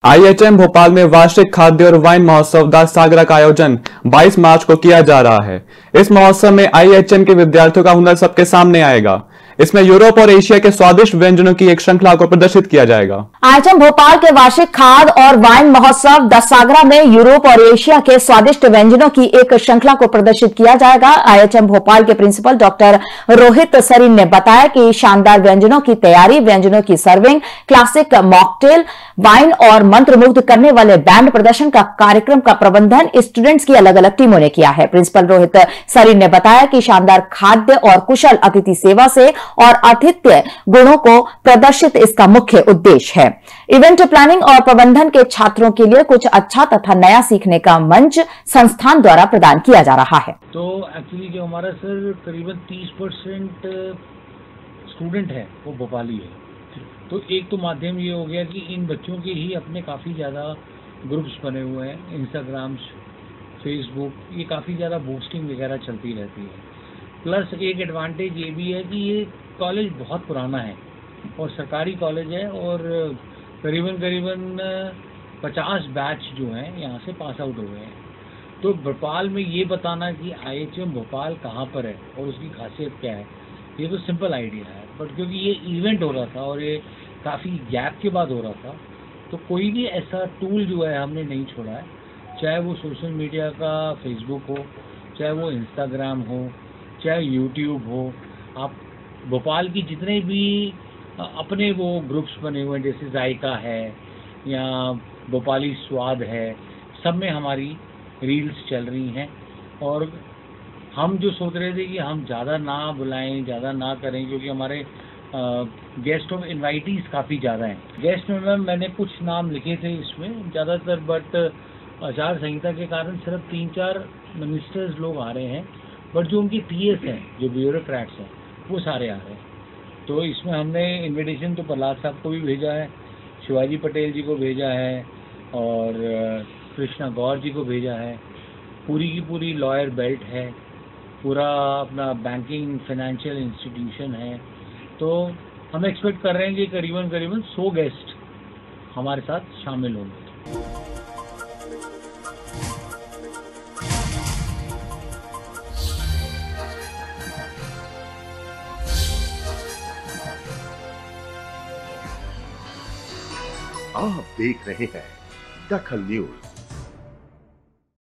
IHM Bhopal में वार्षिक खाद्य और वाइन महोत्सव द सागरा का आयोजन 22 मार्च को किया जा रहा है। इस महोत्सव में आईएचएम के विद्यार्थियों का हुनर सबके सामने आएगा। इसमें यूरोप और एशिया के स्वादिष्ट व्यंजनों की एक श्रृंखला को प्रदर्शित किया जाएगा। आईएचएम भोपाल के वार्षिक खाद्य और वाइन महोत्सव द सागरा में यूरोप और एशिया के स्वादिष्ट व्यंजनों की एक श्रृंखला को प्रदर्शित किया जाएगा। आईएचएम भोपाल के प्रिंसिपल डॉक्टर रोहित सरीन ने बताया कि शानदार व्यंजनों की तैयारी, व्यंजनों की सर्विंग, क्लासिक मॉकटेल, वाइन और मंत्रमुग्ध करने वाले बैंड प्रदर्शन का कार्यक्रम का प्रबंधन स्टूडेंट्स की अलग अलग टीमों ने किया है। प्रिंसिपल रोहित सरीन ने बताया कि शानदार खाद्य और कुशल अतिथि सेवा से और आतिथ्य गुणों को प्रदर्शित इसका मुख्य उद्देश्य है। इवेंट प्लानिंग और प्रबंधन के छात्रों के लिए कुछ अच्छा तथा नया सीखने का मंच संस्थान द्वारा प्रदान किया जा रहा है। तो एक्चुअली जो हमारा सर करीबन 30% स्टूडेंट है वो भोपाली है। तो एक तो माध्यम ये हो गया कि इन बच्चों के ही अपने काफ़ी ज़्यादा ग्रुप्स बने हुए हैं, इंस्टाग्राम, फेसबुक, ये काफ़ी ज़्यादा बूस्टिंग वगैरह चलती रहती है। प्लस एक एडवांटेज ये भी है कि ये कॉलेज बहुत पुराना है और सरकारी कॉलेज है और करीबन 50 बैच जो हैं यहाँ से पास आउट हो गए हैं। तो भोपाल में ये बताना कि आईएचएम भोपाल कहाँ पर है और उसकी खासियत क्या है, ये तो सिंपल आइडिया है, बट क्योंकि ये इवेंट हो रहा था और ये काफ़ी गैप के बाद हो रहा था, तो कोई भी ऐसा टूल जो है हमने नहीं छोड़ा है, चाहे वो सोशल मीडिया का फेसबुक हो, चाहे वो इंस्टाग्राम हो, चाहे यूट्यूब हो। आप भोपाल की जितने भी अपने वो ग्रुप्स बने हुए हैं, जैसे जायका है या भोपाली स्वाद है, सब में हमारी रील्स चल रही हैं। और हम जो सोच रहे थे कि हम ज़्यादा ना बुलाएं, ज़्यादा ना करें, क्योंकि हमारे गेस्ट ऑफ इनवाइटीज़ काफ़ी ज़्यादा हैं। गेस्ट में मैम मैंने कुछ नाम लिखे थे इसमें ज़्यादातर, बट आचार संहिता के कारण सिर्फ 3-4 मिनिस्टर्स लोग आ रहे हैं, बट जो उनकी पीएस हैं, जो ब्यूरोक्रेट्स हैं, वो सारे आ रहे हैं। तो इसमें हमने इनविटेशन तो प्रहलाद साहब को भी भेजा है, शिवाजी पटेल जी को भेजा है और कृष्णा गौर जी को भेजा है। पूरी की पूरी लॉयर बेल्ट है, पूरा अपना बैंकिंग फाइनेंशियल इंस्टीट्यूशन है। तो हम एक्सपेक्ट कर रहे हैं कि करीबन 100 गेस्ट हमारे साथ शामिल होंगे। आप देख रहे हैं दखल न्यूज।